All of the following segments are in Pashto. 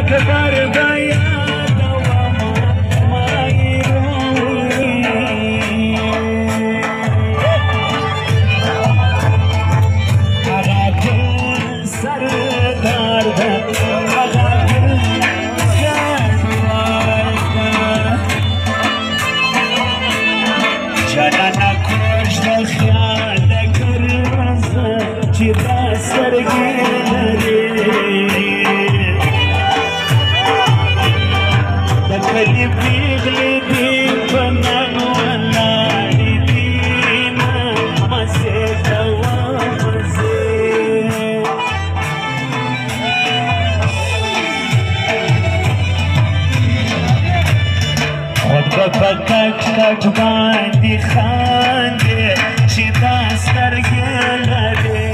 کټ باندې خاندې چې دا سترګې لرې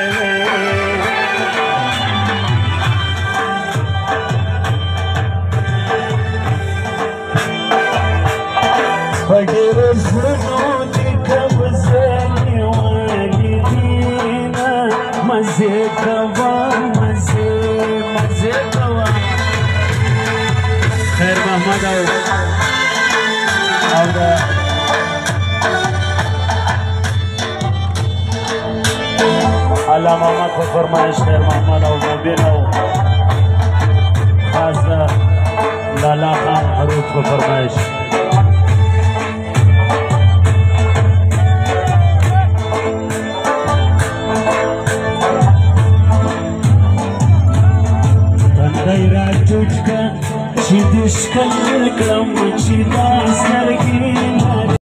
په ډېرو زړونو دې قبضه نیولې دینه مزې کوه مزې کوه خیر محمد او دا علامه محمد په فرمایش خیر محمد او مبین او خاص لالا خان حروف په فرمایش تندی را ټوټ که چې دې ښکل کړم چې دا